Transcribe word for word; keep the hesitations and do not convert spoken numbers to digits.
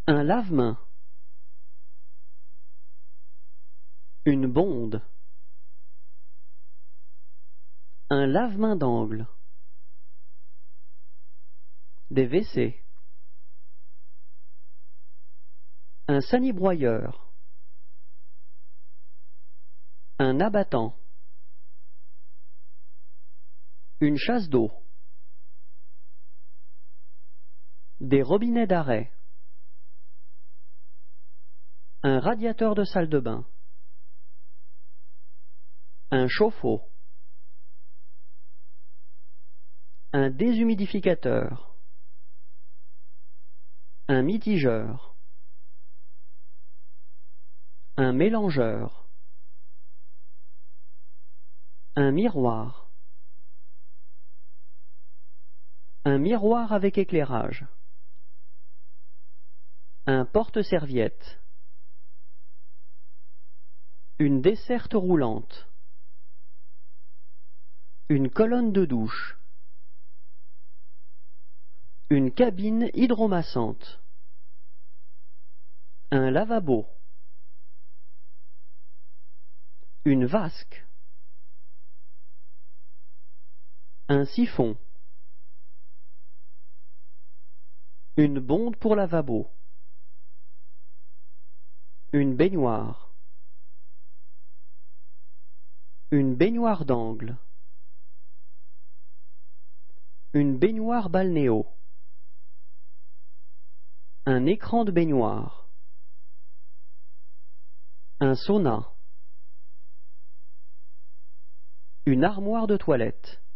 Un lave-mains. Une bonde. Un lave-mains d'angle. Des W C. Un sanibroyeur. Un abattant. Une chasse d'eau. Des robinets d'arrêt. Un radiateur de salle de bain. Un chauffe-eau. Un déshumidificateur. Un mitigeur. Un mélangeur. Un miroir. Un miroir avec éclairage. Un porte-serviette. Une desserte roulante. Une colonne de douche. Une cabine hydromassante. Un lavabo. Une vasque. Un siphon. Une bonde pour lavabo. Une baignoire. Une baignoire d'angle. Une baignoire balnéo. Un écran de baignoire. Un sauna. Une armoire de toilette.